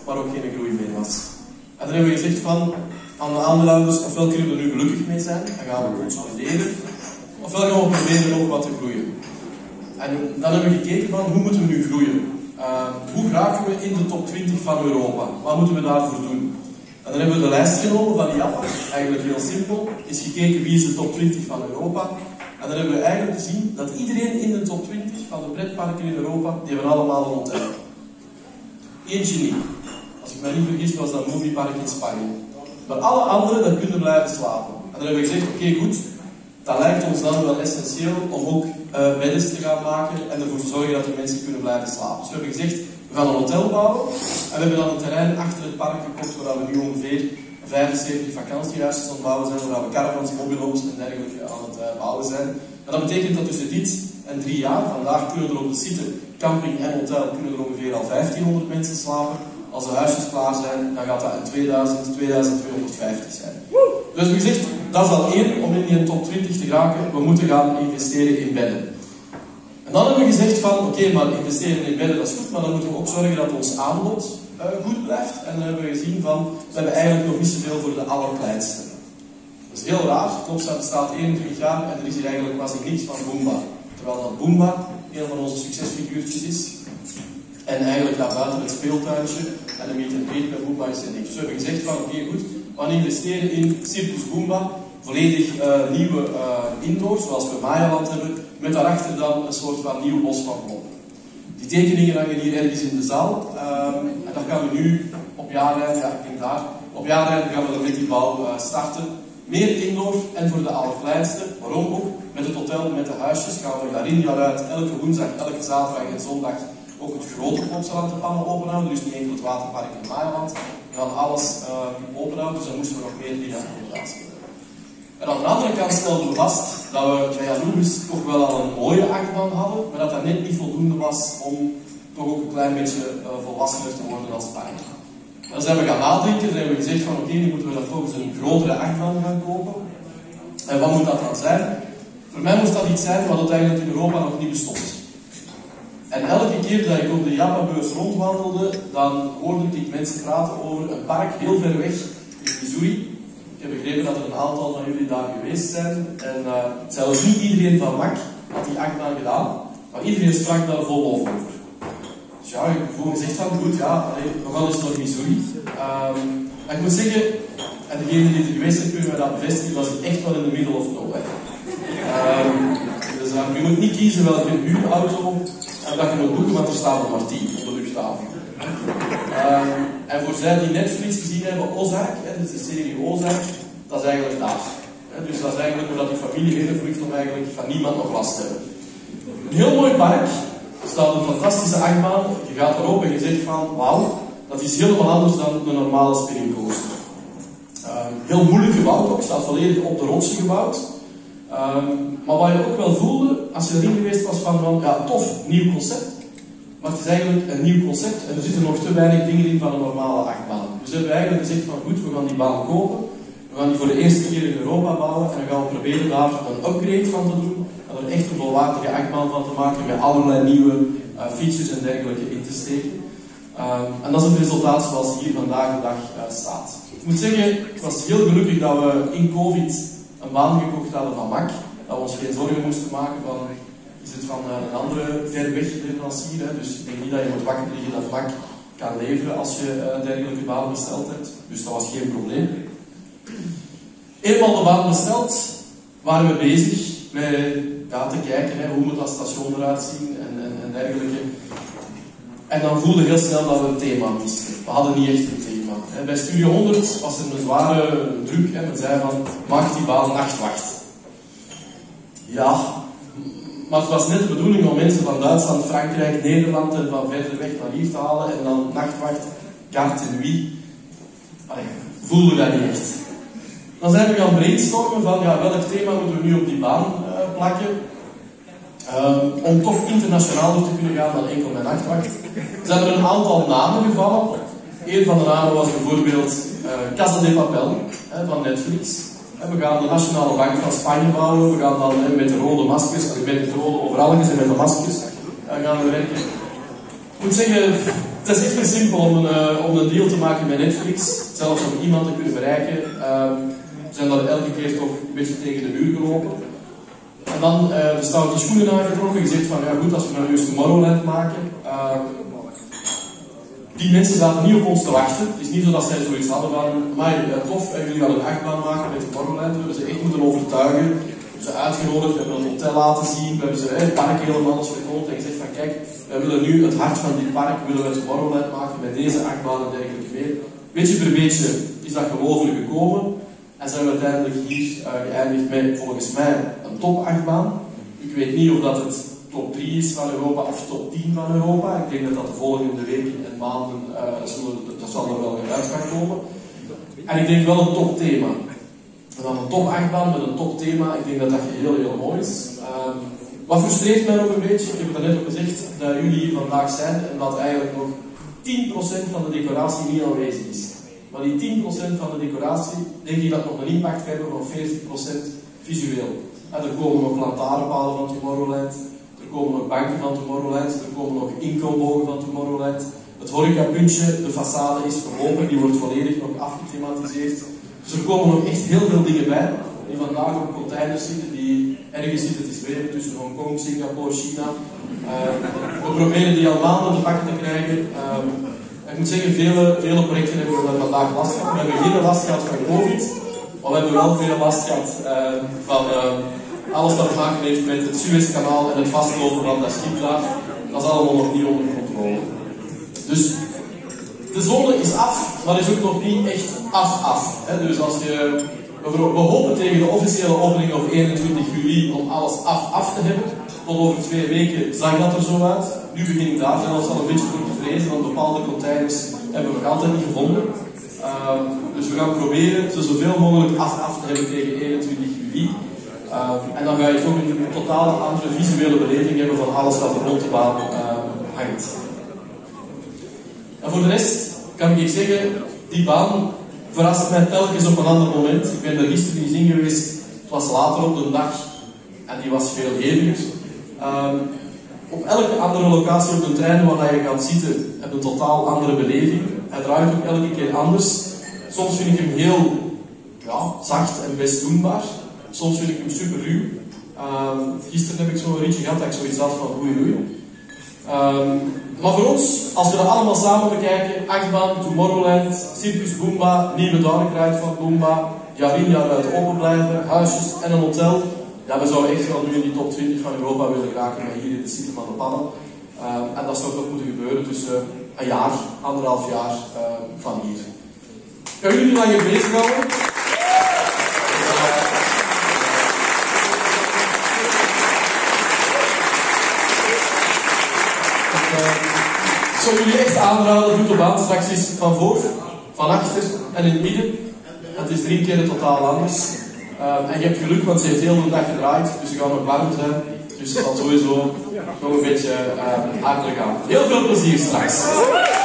maar ook geen groei meer was. En dan hebben we gezegd van, aan de aandeelhouders, ofwel kunnen we er nu gelukkig mee zijn, en gaan we consolideren, ofwel gaan we proberen nog wat te groeien. En dan hebben we gekeken van, hoe moeten we nu groeien? Hoe geraken we in de top 20 van Europa? Wat moeten we daarvoor doen? En dan hebben we de lijst genomen van IAPA, eigenlijk heel simpel, is gekeken wie is de top 20 van Europa. En dan hebben we eigenlijk gezien dat iedereen in de top 20 van de pretparken in Europa, die hebben allemaal een hotel. Eentje niet. Als ik me niet vergis, was dat Moviepark in Spanje. Maar alle anderen, daar kunnen blijven slapen. En dan hebben we gezegd, oké, goed, dat lijkt ons dan wel essentieel om ook bedden te gaan maken en ervoor te zorgen dat de mensen kunnen blijven slapen. Dus we hebben gezegd, we gaan een hotel bouwen en we hebben dan een terrein achter het park gekocht waar we nu ongeveer 75 vakantiehuizen aan het bouwen zijn, waar we caravans, mobilhomes en dergelijke aan het bouwen zijn. En dat betekent dat tussen dit en 3 jaar, vandaag kunnen er op de site, camping en hotel, kunnen er ongeveer al 1500 mensen slapen. Als de huisjes klaar zijn, dan gaat dat in 2250 zijn. Dus we hebben gezegd, dat is al één om in die top 20 te geraken. We moeten gaan investeren in bedden. En dan hebben we gezegd van, oké, maar investeren in bedden dat is goed, maar dan moeten we ook zorgen dat ons aanbod goed blijft. En dan hebben we gezien van, we hebben eigenlijk nog niet zoveel voor de allerkleinste. Dat is heel raar. Klopstad bestaat 21 jaar en er is hier eigenlijk quasi niks van Boomba. Terwijl dat Boomba een van onze succesfiguurtjes is. En eigenlijk daar buiten het speeltuintje en de meet and greet bij Boomba is er niks. Dus we hebben gezegd van, oké, goed, we gaan investeren in Circus Boomba. Volledig nieuwe indoors, zoals we Mayaland hebben, met daarachter dan een soort van nieuw bos van blokken. Die tekeningen hangen hier ergens in de zaal. En dat gaan we nu op jaarlijnen, ja, ik denk daar, op jaarlijnen gaan we met die bouw starten. Meer indoor en voor de allerkleinste. Waarom ook? Met het hotel, met de huisjes gaan we jaar in jaar uit elke woensdag, elke zaterdag en zondag ook het grote Plopsaland openhouden. Dus niet enkel het waterpark in Mayaland. We gaan alles openhouden, dus dan moesten we nog meer accommodatie hebben. En aan de andere kant stelden we vast dat we bij Anubis toch wel al een mooie achtbaan hadden, maar dat dat net niet voldoende was om toch ook een klein beetje volwassener te worden als park. Dan zijn we gaan nadenken en hebben we gezegd van oké, nu moeten we dan volgens een grotere achtbaan gaan kopen. En wat moet dat dan zijn? Voor mij moest dat iets zijn wat het eigenlijk in Europa nog niet bestond. En elke keer dat ik op de Japa-beurs rondwandelde, dan hoorde ik mensen praten over een park heel ver weg in Missouri. Ik heb begrepen dat er een aantal van jullie daar geweest zijn. En zelfs niet iedereen van MAC had die achtbaan gedaan, maar iedereen sprak daar vol over. Dus ja, ik heb gewoon gezegd van goed, ja, we gaan eens naar Missouri. En ik moet zeggen, en degene die er geweest zijn, kunnen mij dat bevestigen, was ik echt wel in de middle of nowhere. Dus je moet niet kiezen welke huurauto dat je moet boeken, want er staan er maar 10 op de luchthaven. En voor zij die Netflix gezien hebben, Ozark, dus de serie Ozark, dat is eigenlijk daar. Dus dat is eigenlijk omdat die familie vlucht om eigenlijk van niemand nog last te hebben. Een heel mooi park, er staat een fantastische achtbaan, je gaat erop en je zegt van wauw, dat is helemaal anders dan een normale spinning coaster. Heel moeilijk gebouwd ook, staat volledig op de rotsen gebouwd. Maar wat je ook wel voelde, als je erin geweest was van ja, tof, nieuw concept. Maar het is eigenlijk een nieuw concept en er zitten nog te weinig dingen in van een normale achtbaan. Dus we hebben eigenlijk gezegd van goed, we gaan die baan kopen. We gaan die voor de eerste keer in Europa bouwen en we gaan proberen daar een upgrade van te doen. En er echt een volwaardige achtbaan van te maken met allerlei nieuwe features en dergelijke in te steken. En dat is het resultaat zoals hier vandaag de dag staat. Ik moet zeggen, ik was heel gelukkig dat we in COVID een baan gekocht hadden van MAC. Dat we ons geen zorgen moesten maken van, is het van een andere ver weg leverancier. Dus ik denk niet dat je moet wakker liggen dat MAC kan leveren als je een dergelijke baan besteld hebt. Dus dat was geen probleem. Eenmaal de baan besteld, waren we bezig met te kijken, hoe moet dat station eruit zien en dergelijke. En dan voelde heel snel dat we een thema misten. We hadden niet echt een thema. Bij Studio 100 was er een zware druk. Men zei van, maak die baan nachtwacht. Ja, maar het was net de bedoeling om mensen van Duitsland, Frankrijk, Nederland en van verder weg naar hier te halen. En dan nachtwacht, carte nuit. Voelde dat niet echt. Dan zijn we gaan brainstormen van, ja, welk thema moeten we nu op die baan plakken. Om toch internationaler te kunnen gaan dan enkel met nachtwacht. Er zijn er een aantal namen gevallen. Een van de namen was bijvoorbeeld Casa de Papel van Netflix. We gaan de Nationale Bank van Spanje bouwen. We gaan dan met de rode maskers, met de rode overalletjes en met de maskers gaan we werken. Ik moet zeggen, Het is echt heel simpel om een deal te maken met Netflix, zelfs om iemand te kunnen bereiken. We zijn daar elke keer toch een beetje tegen de muur gelopen. En dan de stoute schoenen aangetrokken, gezegd van ja goed, als we nou eens Tomorrowland maken. Die mensen zaten niet op ons te wachten. Het is niet zo dat zij zoiets hadden van, maar tof, jullie gaan een achtbaan maken met Tomorrowland. We hebben ze echt moeten overtuigen. We hebben ze uitgenodigd, we hebben het hotel laten zien, we hebben ze het park helemaal eens vertoond en gezegd van kijk, wij willen nu het hart van dit park, willen we Tomorrowland maken met deze achtbaan en dergelijke meer. Beetje per beetje is dat geloven gekomen en zijn we uiteindelijk hier geëindigd met volgens mij een top achtbaan. Ik weet niet of dat het top 3 is van Europa of top 10 van Europa. Ik denk dat dat de volgende weken en maanden dat zal er wel uit gaan komen. En ik denk wel een top thema. En dan een top achtbaan met een top thema, ik denk dat dat heel mooi is. Wat frustreert mij nog een beetje, ik heb het net ook gezegd, dat jullie hier vandaag zijn en dat eigenlijk nog 10% van de decoratie niet aanwezig is. Maar die 10% van de decoratie, denk ik dat nog een impact hebben van 40% visueel. En er komen nog lantaarnpalen van Tomorrowland, er komen nog banken van Tomorrowland, er komen nog inkombogen van Tomorrowland. Het horecapuntje, de façade is verlopen, die wordt volledig nog afgethematiseerd. Dus er komen nog echt heel veel dingen bij, die vandaag op containers zitten, die ergens zitten te zweven tussen Hongkong, Singapore, China. We proberen die al maanden te pakken te krijgen. Ik moet zeggen, vele projecten hebben we vandaag last van. We hebben geen last gehad van COVID, maar we hebben wel veel last gehad van alles wat te maken heeft met het Suezkanaal en het vastlopen van dat schip daar. Dat is allemaal nog niet onder controle. Dus de zone is af, maar is ook nog niet echt af. Hè? Dus als je, we hopen tegen de officiële opening op 21 juli om alles af te hebben. Tot over 2 weken zag dat er zo uit. Nu begin ik daar zelfs al een beetje voor te vrezen, want bepaalde containers hebben we nog altijd niet gevonden. Dus we gaan proberen ze zoveel mogelijk af te hebben tegen 21 juli. En dan ga je toch een totale andere visuele beleving hebben van alles wat er rond de baan hangt. En voor de rest kan ik zeggen, die baan verrast mij telkens op een ander moment. Ik ben er gisteren eens in geweest, het was later op de dag en die was veel heviger. Op elke andere locatie op een trein waar je gaat zitten, heb je een totaal andere beleving. Hij draait ook elke keer anders. Soms vind ik hem heel zacht en best doenbaar. Soms vind ik hem super ruw. Gisteren heb ik zo'n ritje gehad dat ik zoiets had van oei. Maar voor ons, als we dat allemaal samen bekijken, achtbaan, Tomorrowland, Circus Boomba, nieuwe Darkrijd van Boomba, jaar in jaar uit open blijven, huisjes en een hotel. Ja, we zouden echt wel nu in die top 20 van Europa willen raken, maar hier in de City van de Pannen. En dat zou toch moeten gebeuren tussen een jaar, 1,5 jaar van hier. Ik ga jullie niet langer bezighouden. Ik zou jullie echt aanraden, doe de baan straks eens van voor, van achter en in het midden. Het is 3 keer totaal anders. En je hebt geluk, want ze heeft heel de dag gedraaid, dus ze gaan nog warm zijn. Dus het zal sowieso nog een beetje harder gaan. Heel veel plezier straks.